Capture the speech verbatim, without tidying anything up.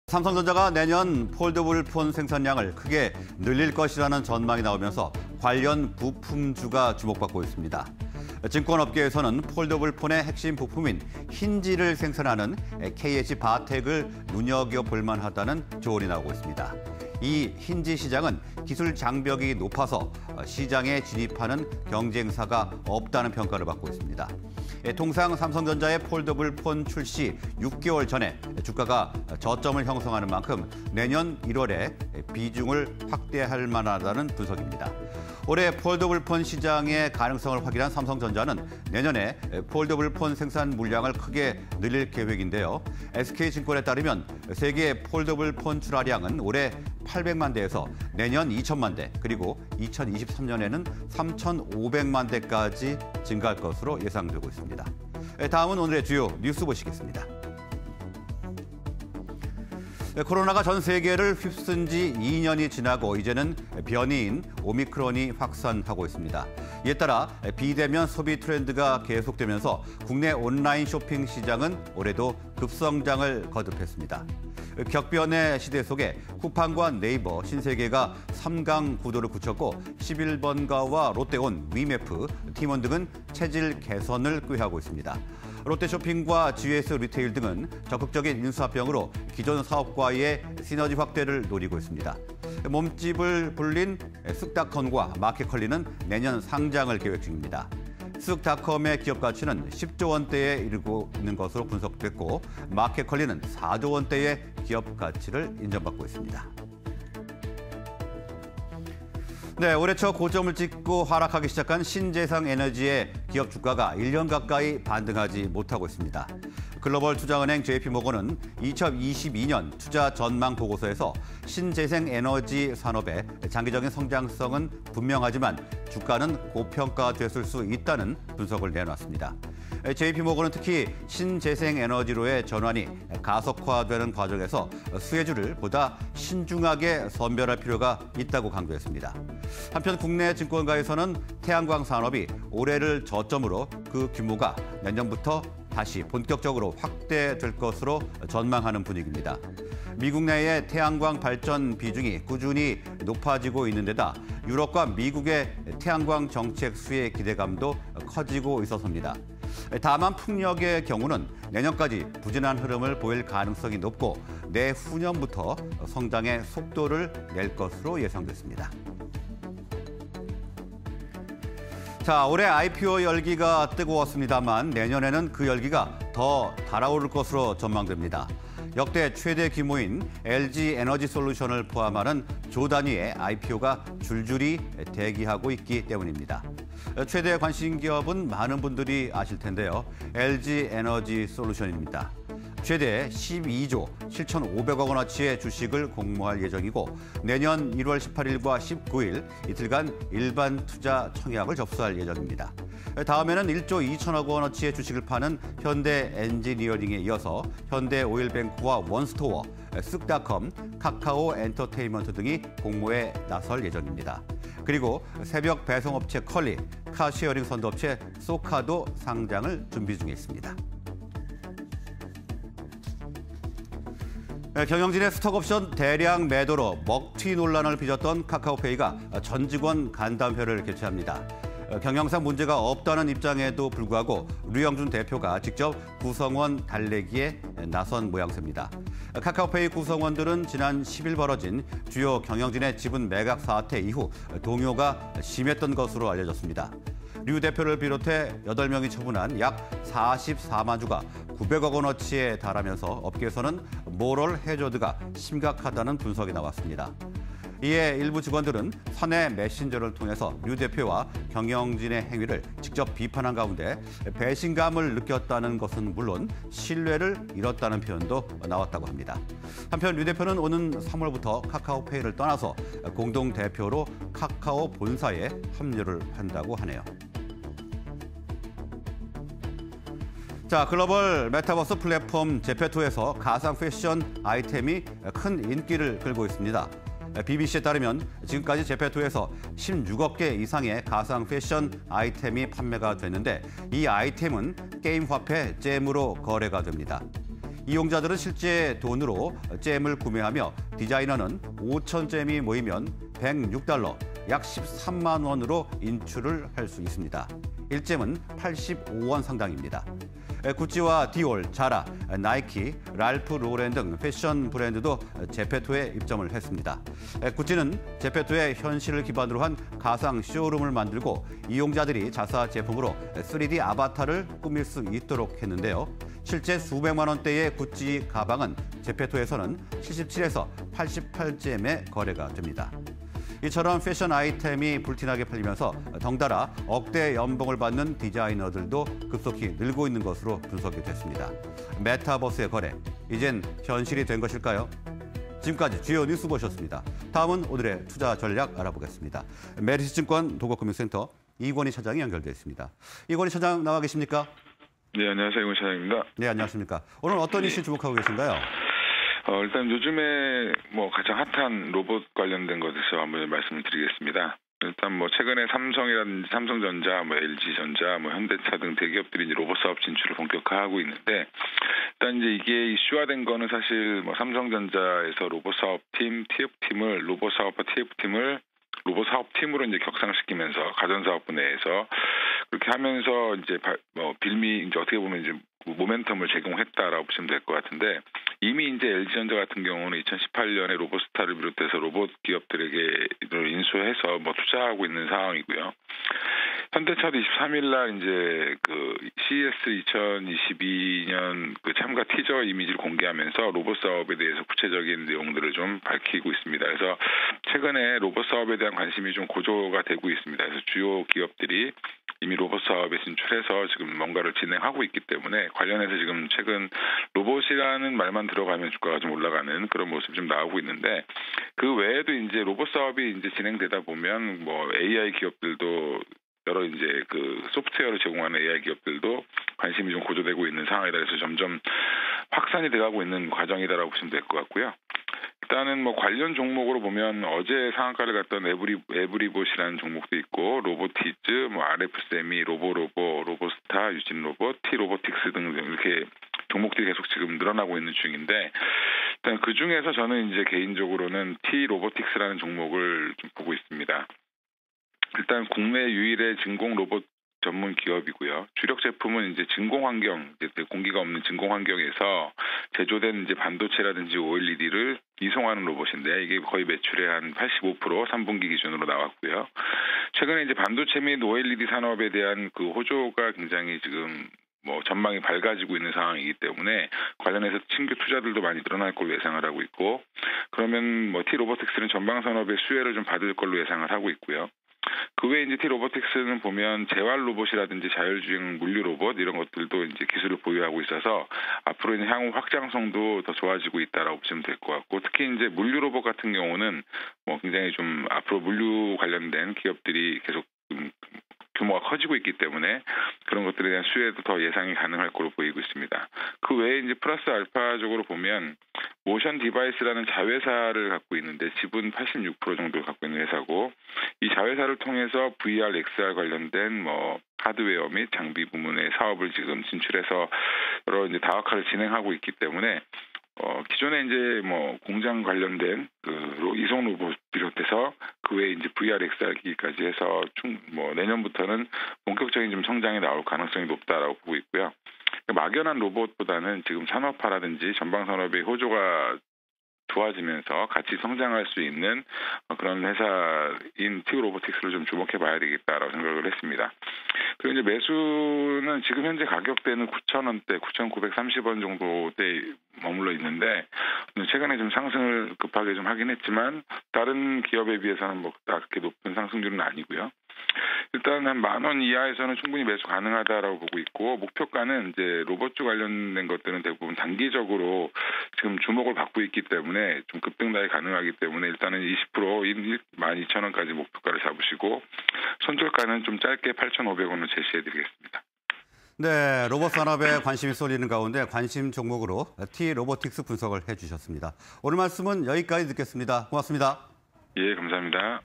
삼성전자가 내년 폴더블 폰 생산량을 크게 늘릴 것이라는 전망이 나오면서 관련 부품주가 주목받고 있습니다. 증권업계에서는 폴더블 폰의 핵심 부품인 힌지를 생산하는 케이에이치 바텍을 눈여겨볼 만하다는 조언이 나오고 있습니다. 이 힌지 시장은 기술 장벽이 높아서 시장에 진입하는 경쟁사가 없다는 평가를 받고 있습니다. 통상 삼성전자의 폴더블 폰 출시 육 개월 전에 주가가 저점을 형성하는 만큼 내년 일월에 비중을 확대할 만하다는 분석입니다. 올해 폴더블 폰 시장의 가능성을 확인한 삼성전자는 내년에 폴더블 폰 생산 물량을 크게 늘릴 계획인데요. 에스케이증권에 따르면 세계 폴더블 폰 출하량은 올해 팔백만 대에서 내년 이천만 대, 그리고 이천이십삼 년에는 삼천오백만 대까지 증가할 것으로 예상되고 있습니다. 다음은 오늘의 주요 뉴스 보시겠습니다. 코로나가 전 세계를 휩쓴 지 이 년이 지나고 이제는 변이인 오미크론이 확산하고 있습니다. 이에 따라 비대면 소비 트렌드가 계속되면서 국내 온라인 쇼핑 시장은 올해도 급성장을 거듭했습니다. 격변의 시대 속에 쿠팡과 네이버, 신세계가 삼 강 구도를 굳혔고 십일 번가와 롯데온, 위메프, 팀원 등은 체질 개선을 꾀하고 있습니다. 롯데쇼핑과 지에스 리테일 등은 적극적인 인수합병으로 기존 사업과의 시너지 확대를 노리고 있습니다. 몸집을 불린 쓱닷컴과 마켓컬리는 내년 상장을 계획 중입니다. 쓱닷컴의 기업 가치는 십조 원대에 이르고 있는 것으로 분석됐고 마켓컬리는 사조 원대의 기업 가치를 인정받고 있습니다. 네, 올해 초 고점을 찍고 하락하기 시작한 신재생에너지의 기업 주가가 일 년 가까이 반등하지 못하고 있습니다. 글로벌 투자은행 제이피모건은 이천이십이 년 투자 전망 보고서에서 신재생에너지 산업의 장기적인 성장성은 분명하지만 주가는 고평가됐을 수 있다는 분석을 내놨습니다. 제이피모건은 특히 신재생에너지로의 전환이 가속화되는 과정에서 수혜주를 보다 신중하게 선별할 필요가 있다고 강조했습니다. 한편 국내 증권가에서는 태양광 산업이 올해를 저점으로 그 규모가 내년부터 다시 본격적으로 확대될 것으로 전망하는 분위기입니다. 미국 내의 태양광 발전 비중이 꾸준히 높아지고 있는 데다 유럽과 미국의 태양광 정책 수혜 기대감도 커지고 있어서입니다. 다만 풍력의 경우는 내년까지 부진한 흐름을 보일 가능성이 높고 내후년부터 성장의 속도를 낼 것으로 예상됐습니다. 자, 올해 아이피오 열기가 뜨거웠습니다만 내년에는 그 열기가 더 달아오를 것으로 전망됩니다. 역대 최대 규모인 엘지에너지솔루션을 포함하는 조 단위의 아이피오가 줄줄이 대기하고 있기 때문입니다. 최대 관심 기업은 많은 분들이 아실 텐데요. 엘지에너지솔루션입니다. 최대 십이조 칠천오백억 원어치의 주식을 공모할 예정이고 내년 일월 십팔일과 십구일 이틀간 일반 투자 청약을 접수할 예정입니다. 다음에는 일조 이천억 원어치의 주식을 파는 현대 엔지니어링에 이어서 현대 오일뱅크와 원스토어, 쓱닷컴, 카카오 엔터테인먼트 등이 공모에 나설 예정입니다. 그리고 새벽 배송업체 컬리, 카쉐어링 선도업체 소카도 상장을 준비 중에 있습니다. 경영진의 스톡옵션 대량 매도로 먹튀 논란을 빚었던 카카오페이가 전 직원 간담회를 개최합니다. 경영상 문제가 없다는 입장에도 불구하고 류영준 대표가 직접 구성원 달래기에 나선 모양새입니다. 카카오페이 구성원들은 지난 십일 벌어진 주요 경영진의 지분 매각 사태 이후 동요가 심했던 것으로 알려졌습니다. 류 대표를 비롯해 여덟 명이 처분한 약 사십사만 주가 구백억 원어치에 달하면서 업계에서는 모럴 해저드가 심각하다는 분석이 나왔습니다. 이에 일부 직원들은 사내 메신저를 통해서 류 대표와 경영진의 행위를 직접 비판한 가운데 배신감을 느꼈다는 것은 물론 신뢰를 잃었다는 표현도 나왔다고 합니다. 한편 류 대표는 오는 삼월부터 카카오페이를 떠나서 공동대표로 카카오 본사에 합류를 한다고 하네요. 자, 글로벌 메타버스 플랫폼 제페토에서 가상 패션 아이템이 큰 인기를 끌고 있습니다. 비비씨에 따르면 지금까지 제페토에서 십육억 개 이상의 가상 패션 아이템이 판매가 됐는데 이 아이템은 게임 화폐 잼으로 거래가 됩니다. 이용자들은 실제 돈으로 잼을 구매하며 디자이너는 오천 잼이 모이면 백육 달러, 약 십삼만 원으로 인출을 할 수 있습니다. 일 잼은 팔십오 원 상당입니다. 구찌와 디올, 자라, 나이키, 랄프 로렌 등 패션 브랜드도 제페토에 입점을 했습니다. 구찌는 제페토의 현실을 기반으로 한 가상 쇼룸을 만들고 이용자들이 자사 제품으로 쓰리디 아바타를 꾸밀 수 있도록 했는데요. 실제 수백만 원대의 구찌 가방은 제페토에서는 칠십칠에서 팔십팔 잼에 거래가 됩니다. 이처럼 패션 아이템이 불티나게 팔리면서 덩달아 억대 연봉을 받는 디자이너들도 급속히 늘고 있는 것으로 분석이 됐습니다. 메타버스의 거래, 이젠 현실이 된 것일까요? 지금까지 주요 뉴스 보셨습니다. 다음은 오늘의 투자 전략 알아보겠습니다. 메리츠증권 도곡금융센터 이권희 차장이 연결돼 있습니다. 이권희 차장 나와 계십니까? 네, 안녕하세요. 이권희 차장입니다. 네, 안녕하십니까. 오늘 어떤 이슈 주목하고 계신가요? 어, 일단 요즘에 뭐 가장 핫한 로봇 관련된 것에서 한번 말씀을 드리겠습니다. 일단 뭐 최근에 삼성이라든지 삼성전자, 뭐 엘지전자, 뭐 현대차 등 대기업들이 이제 로봇 사업 진출을 본격화하고 있는데, 일단 이제 이게 이슈화된 거는 사실 뭐 삼성전자에서 로봇 사업팀, 티에프팀을 로봇 사업과 티에프팀을 로봇 사업팀으로 이제 격상시키면서 가전사업부 내에서 그렇게 하면서 이제 뭐 빌미 이제 어떻게 보면 이제 모멘텀을 제공했다라고 보시면 될 것 같은데, 이미 이제 엘지전자 같은 경우는 이천십팔 년에 로봇스타를 비롯해서 로봇 기업들에게 인수해서 뭐 투자하고 있는 상황이고요. 현대차도 이십삼 일 날 이제 그 씨이에스 이천이십이 년 그 참가 티저 이미지를 공개하면서 로봇 사업에 대해서 구체적인 내용들을 좀 밝히고 있습니다. 그래서 최근에 로봇 사업에 대한 관심이 좀 고조가 되고 있습니다. 그래서 주요 기업들이 이미 로봇 사업에 진출해서 지금 뭔가를 진행하고 있기 때문에 관련해서 지금 최근 로봇이라는 말만 들어가면 주가가 좀 올라가는 그런 모습이 좀 나오고 있는데, 그 외에도 이제 로봇 사업이 이제 진행되다 보면 뭐 에이아이 기업들도 여러 이제 그 소프트웨어를 제공하는 에이아이 기업들도 관심이 좀 고조되고 있는 상황이다. 그래서 점점 확산이 돼가고 있는 과정이다라고 보시면 될 것 같고요. 일단은 뭐 관련 종목으로 보면 어제 상한가를 갔던 에브리 에브리봇이라는 종목도 있고, 로보티즈, 뭐 알에프세미, 로보로보, 로보스타, 유진로봇, 티로보틱스 등 이렇게 종목들이 계속 지금 늘어나고 있는 중인데, 일단 그 중에서 저는 이제 개인적으로는 티로보틱스라는 종목을 좀 보고 있습니다. 일단 국내 유일의 진공 로봇 전문 기업이고요. 주력 제품은 이제 진공 환경, 이제 공기가 없는 진공 환경에서 제조된 이제 반도체라든지 오엘이디를 이송하는 로봇인데, 이게 거의 매출의 한 팔십오 퍼센트 삼 분기 기준으로 나왔고요. 최근에 이제 반도체 및 오엘이디 산업에 대한 그 호조가 굉장히 지금 뭐 전망이 밝아지고 있는 상황이기 때문에 관련해서 신규 투자들도 많이 늘어날 걸로 예상을 하고 있고, 그러면 뭐 T-로보틱스는 전방 산업의 수혜를 좀 받을 걸로 예상을 하고 있고요. 그 외에 이제 T-로보틱스는 보면 재활 로봇이라든지 자율주행 물류 로봇 이런 것들도 이제 기술을 보유하고 있어서 앞으로 이제 향후 확장성도 더 좋아지고 있다라고 보시면 될 것 같고, 특히 이제 물류 로봇 같은 경우는 뭐 굉장히 좀 앞으로 물류 관련된 기업들이 계속 좀 규모가 커지고 있기 때문에 그런 것들에 대한 수혜도 더 예상이 가능할 걸로 보이고 있습니다. 그 외에 이제 플러스 알파적으로 보면 모션 디바이스라는 자회사를 갖고 있는데 지분 팔십육 퍼센트 정도를 갖고 있는 회사고, 이 자회사를 통해서 브이알, 엑스알 관련된 뭐 하드웨어 및 장비 부문의 사업을 지금 진출해서 여러 이제 다각화를 진행하고 있기 때문에 어, 기존에 이제 뭐 공장 관련된 그 이송 로봇 비롯해서 그 외에 이제 브이알, 엑스알 기기까지 해서 총 뭐 내년부터는 본격적인 좀 성장이 나올 가능성이 높다라고 보고 있고요. 막연한 로봇보다는 지금 산업화라든지 전방 산업의 호조가 좋아지면서 같이 성장할 수 있는 그런 회사인 T-로보틱스를 좀 주목해 봐야 되겠다라고 생각을 했습니다. 그리고 이제 매수는 지금 현재 가격대는 구천 원대, 구천구백삼십 원 정도대 머물러 있는데, 최근에 좀 상승을 급하게 좀 하긴 했지만 다른 기업에 비해서는 뭐 그렇게 높은 상승률은 아니고요. 일단 한 만 원 이하에서는 충분히 매수 가능하다라고 보고 있고, 목표가는 이제 로봇주 관련된 것들은 대부분 단기적으로 지금 주목을 받고 있기 때문에 좀 급등락이 가능하기 때문에 일단은 이십 퍼센트인 만 이천 원까지 목표가를 잡으시고, 손절가는 좀 짧게 팔천오백 원으로 제시해드리겠습니다. 네, 로봇 산업에 관심이 쏠리는 가운데 관심 종목으로 T-로보틱스 분석을 해주셨습니다. 오늘 말씀은 여기까지 듣겠습니다. 고맙습니다. 예, 감사합니다.